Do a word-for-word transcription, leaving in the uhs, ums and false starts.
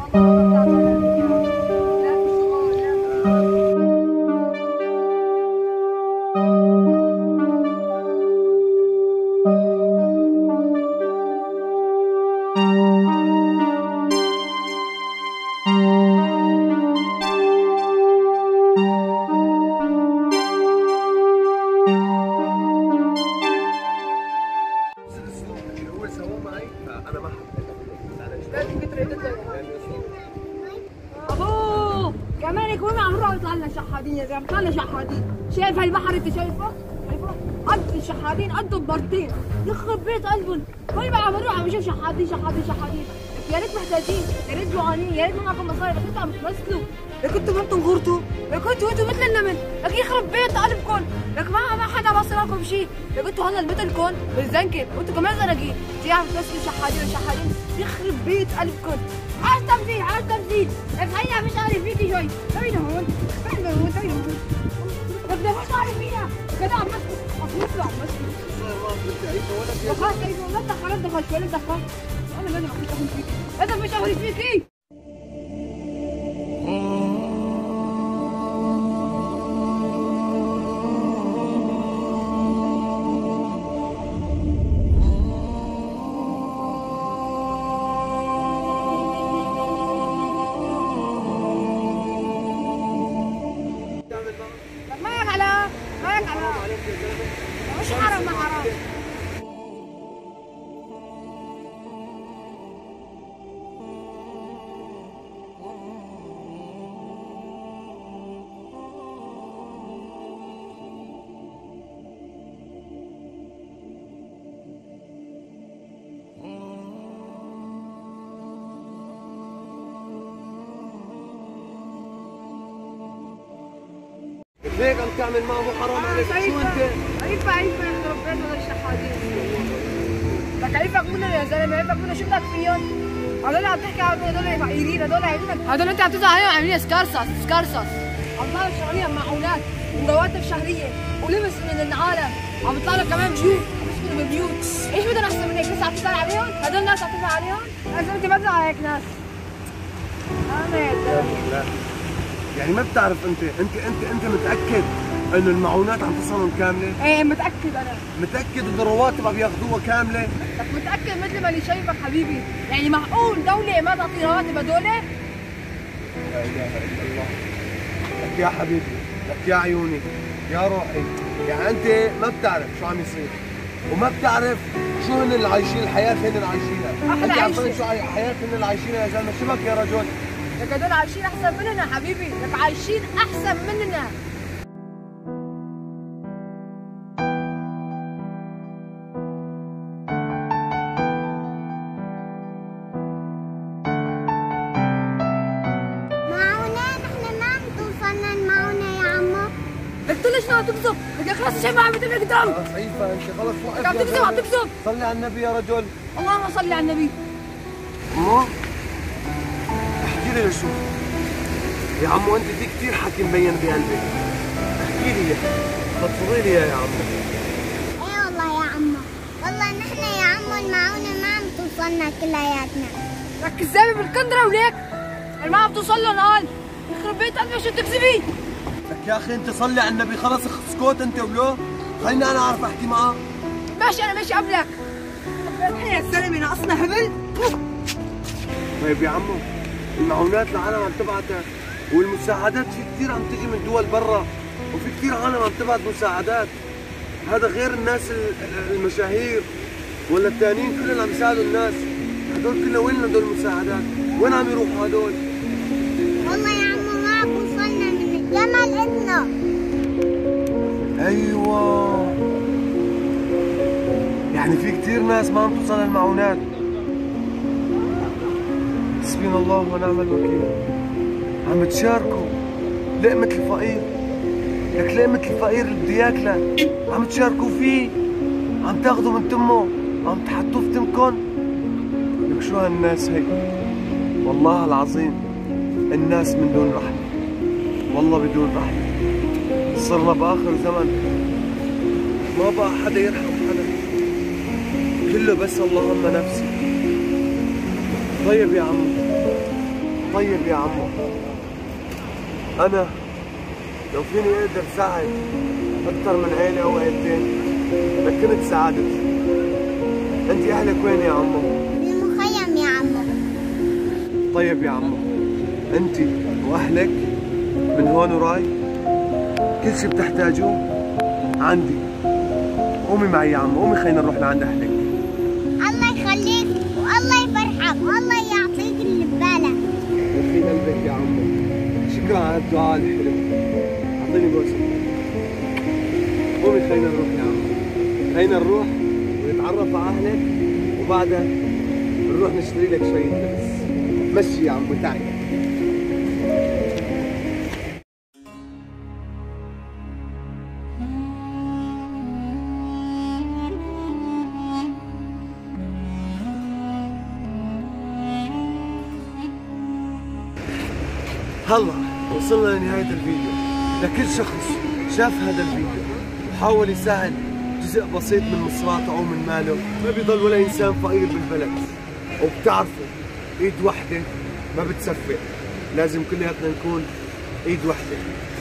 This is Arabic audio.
ابوه كمان وين عم نروح نطلع لنا شحادين يا زلمه، نطلع لنا شحادين. شايف هالبحر انت شايفه؟ شايفه؟ قد الشحادين قدهم بارتين، يخرب بيت قلبهم. وين بقى عم نروح عم نشوف شحادين شحادين شحادين. يا ريت محتاجين، يا ريت جوعانين، يا ريت ما معكم مصاري، بس انتوا عم تمثلوا. لك انتوا ما انتم غرتوا، لك انتوا انتوا مثل النمل، لك يخرب بيت قلبكم، لك ما ما حدا بص لكم شيء، لك انتوا هلا مثلكم بالزنكه، وانتوا كمان زناقين، جاي عم تمثلوا شحادين وشحادين، يخرب بيت قلبكم. عاش تمثيل عاش تمثيل، لك هيا مش عارف فيكي شوي، تعي لهون، تعي لهون، تعي لهون. لك مش عارف فيها، كذا عم مسكوا، اصلا عم مسكوا. خلاص ايوه لا تدخل لا تدخل شوي لا تدخل. انا لازم اخش اخذ فيكي، لازم مش اخذ فيكي. معك على معك على مش حرام ما حرام. ليك عم تعمل معه مو حرام عليك؟ شو انت؟ عيفة عيفة يخرب بيت هذول الشحاتين. لك عيفك منهم يا زلمه، عيفك منهم، شو بدك فيهم؟ هذول عم تحكي عنهم هذول فقيرين، هذول هذول انت عم تزعل عليهم عاملين سكارسس سكارسس. الله شغالين معونات ورواتب شهريه ولبس من العالم، عم يطلع لك كمان بيوت، عم يسكنوا ببيوت، ايش بدنا احسن منك؟ لسه عم تزعل عليهم؟ هذول الناس عم تزعل عليهم؟ لازم انت ما تزعل على هيك ناس. انا يا زلمه يعني ما بتعرف انت انت انت انت متاكد انه المعونات عم تصلهم كامله؟ ايه متاكد انا. متاكد انه الرواتب عم ياخذوها كامله؟ لك متاكد مثل ما اللي شايفك حبيبي، يعني معقول دوله ما تعطي رواتب هدول؟ لا اله الا الله. لك يا حبيبي، لك يا عيوني، يا روحي، يعني انت ما بتعرف شو عم يصير، وما بتعرف شو هن اللي عايشين الحياه هن اللي عايشينها. احلى انت عيشه. عارفين شو الحياه هن اللي عايشينها يا زلمه؟ شبك يا رجل؟ لك هدول عايشين احسن مننا حبيبي، لك عايشين احسن مننا. معونة نحن ما بتوصلنا المعونة يا عمو. قلت له شنو عم تكذب؟ لك خلاص الشيء ما عم يتم قدام. خلص عيفة انت خلص وقف. عم تكذب عم تكذب. صلي على النبي يا رجل. اللهم صل على النبي. امه احكي لي لشو؟ يا عمو انت في كثير حكي مبين بقلبك، احكي لي فضفضي لي يا عمو. ايه والله يا عمو، والله نحن يا عمو المعونة ما عم توصلنا كلياتنا. لك كذابة بالكندرة وليك ما عم توصل لهم قال، يخرب بيت قلبك شو بتكذبي؟ لك يا اخي انت صلي على النبي، خلص اسكت انت ولو خليني انا اعرف احكي معه. ماشي انا ماشي قبلك. يا زلمه ناقصنا هبل. طيب يا عمو المعونات العالم عم تبعتها، والمساعدات في كثير عم تجي من دول برا، وفي كثير عالم عم تبعت مساعدات، هذا غير الناس المشاهير ولا الثانيين كلهم عم يساعدوا الناس، هدول كلهم وين هدول المساعدات؟ وين عم يروحوا هدول؟ والله يا عمو ما عم وصلنا من الجمل إلنا. ايوه يعني في كثير ناس ما عم توصل المعونات. حسبنا الله ونعم الوكيل. عم تشاركوا لقمة الفقير، لك لقمة الفقير اللي بده ياكلها عم تشاركوا فيه، عم تاخذوا من تمه عم تحطوه في تمكن. لك شو هالناس هيك؟ والله العظيم الناس من دون رحمة، والله بدون رحمة. صرنا بآخر زمن ما بقى حدا يرحم حدا، كله بس اللهم نفسي. طيب يا عمو طيب يا عمو، أنا لو فيني أقدر ساعد أكثر من عيلة أو عيلتين لكنت ساعدت. أنت أهلك وين يا عمو؟ بالمخيم يا عمو. طيب يا عمو، أنت وأهلك من هون وراي كل شي بتحتاجوه عندي. قومي معي يا عمو، قومي خلينا نروح لعند أهلك. الله يخليك والله يفرحك والله يعطيك اللي ببالك. يخلي قلبك يا عمو، شكرا على الدعاء الحلو. أعطيني بوسة. قومي خلينا نروح يا عمو، خلينا نروح ونتعرف على أهلك وبعدها نروح نشتري لك شوية لبس. مشي يا عمو، تعي. هلا وصلنا لنهاية الفيديو. لكل شخص شاف هذا الفيديو وحاول يساعد جزء بسيط من مصراته أو من ماله، ما بيضل ولا إنسان فقير بالبلد. وبتعرفوا إيد وحدة ما بتسفق، لازم كلياتنا نكون إيد وحدة.